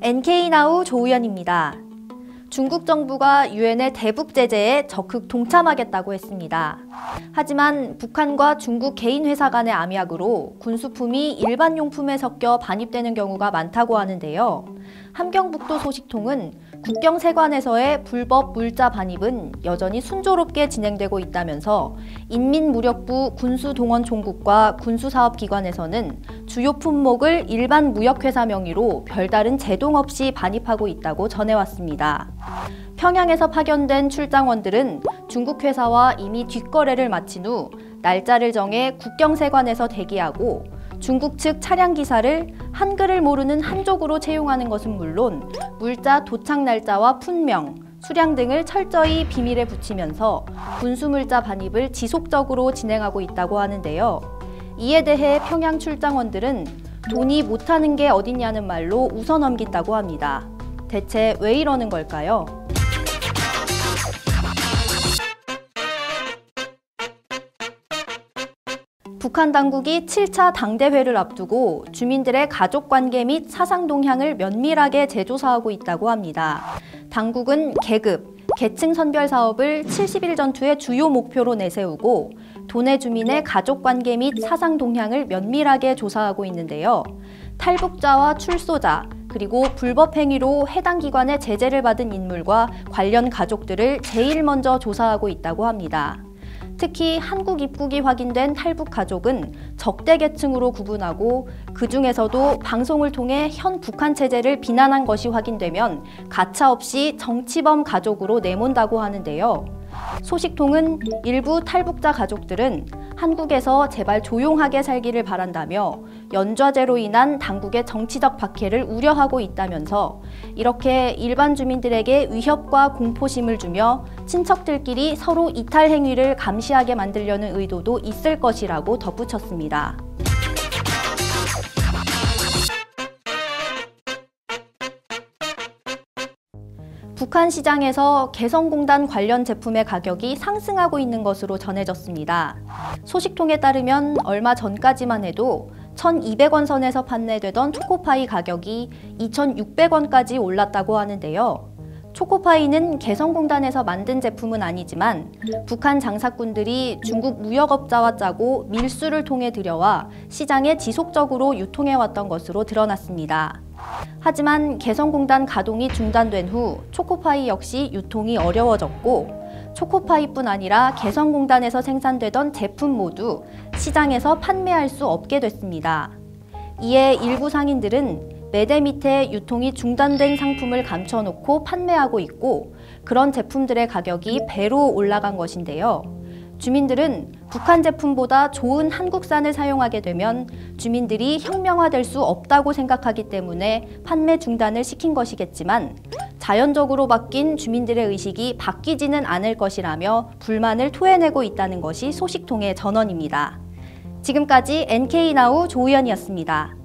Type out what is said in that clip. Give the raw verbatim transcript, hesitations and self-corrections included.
엔케이나우 조우연입니다. 중국 정부가 유엔의 대북 제재에 적극 동참하겠다고 했습니다. 하지만 북한과 중국 개인 회사 간의 암약으로 군수품이 일반 용품에 섞여 반입되는 경우가 많다고 하는데요. 함경북도 소식통은 국경 세관에서의 불법 물자 반입은 여전히 순조롭게 진행되고 있다면서 인민무력부 군수동원총국과 군수사업기관에서는 주요 품목을 일반 무역회사 명의로 별다른 제동 없이 반입하고 있다고 전해왔습니다. 평양에서 파견된 출장원들은 중국 회사와 이미 뒷거래를 마친 후 날짜를 정해 국경세관에서 대기하고 중국 측 차량 기사를 한글을 모르는 한족으로 채용하는 것은 물론 물자 도착 날짜와 품명, 수량 등을 철저히 비밀에 붙이면서 군수물자 반입을 지속적으로 진행하고 있다고 하는데요. 이에 대해 평양 출장원들은 돈이 못하는 게 어딨냐는 말로 웃어넘긴다고 합니다. 대체 왜 이러는 걸까요? 북한 당국이 칠 차 당대회를 앞두고 주민들의 가족관계 및 사상 동향을 면밀하게 재조사하고 있다고 합니다. 당국은 계급, 계층 선별 사업을 칠십일 전투의 주요 목표로 내세우고 도내 주민의 가족관계 및 사상 동향을 면밀하게 조사하고 있는데요. 탈북자와 출소자, 그리고 불법 행위로 해당 기관의 제재를 받은 인물과 관련 가족들을 제일 먼저 조사하고 있다고 합니다. 특히 한국 입국이 확인된 탈북 가족은 적대 계층으로 구분하고 그 중에서도 방송을 통해 현 북한 체제를 비난한 것이 확인되면 가차없이 정치범 가족으로 내몬다고 하는데요. 소식통은 일부 탈북자 가족들은 한국에서 제발 조용하게 살기를 바란다며 연좌제로 인한 당국의 정치적 박해를 우려하고 있다면서 이렇게 일반 주민들에게 위협과 공포심을 주며 친척들끼리 서로 이탈 행위를 감시하게 만들려는 의도도 있을 것이라고 덧붙였습니다. 북한 시장에서 개성공단 관련 제품의 가격이 상승하고 있는 것으로 전해졌습니다. 소식통에 따르면 얼마 전까지만 해도 천이백 원 선에서 판매되던 초코파이 가격이 이천육백 원까지 올랐다고 하는데요. 초코파이는 개성공단에서 만든 제품은 아니지만 북한 장사꾼들이 중국 무역업자와 짜고 밀수를 통해 들여와 시장에 지속적으로 유통해왔던 것으로 드러났습니다. 하지만 개성공단 가동이 중단된 후 초코파이 역시 유통이 어려워졌고 초코파이뿐 아니라 개성공단에서 생산되던 제품 모두 시장에서 판매할 수 없게 됐습니다. 이에 일부 상인들은 매대 밑에 유통이 중단된 상품을 감춰놓고 판매하고 있고 그런 제품들의 가격이 배로 올라간 것인데요. 주민들은 북한 제품보다 좋은 한국산을 사용하게 되면 주민들이 혁명화될 수 없다고 생각하기 때문에 판매 중단을 시킨 것이겠지만 자연적으로 바뀐 주민들의 의식이 바뀌지는 않을 것이라며 불만을 토해내고 있다는 것이 소식통의 전언입니다. 지금까지 엔케이나우 조우연이었습니다.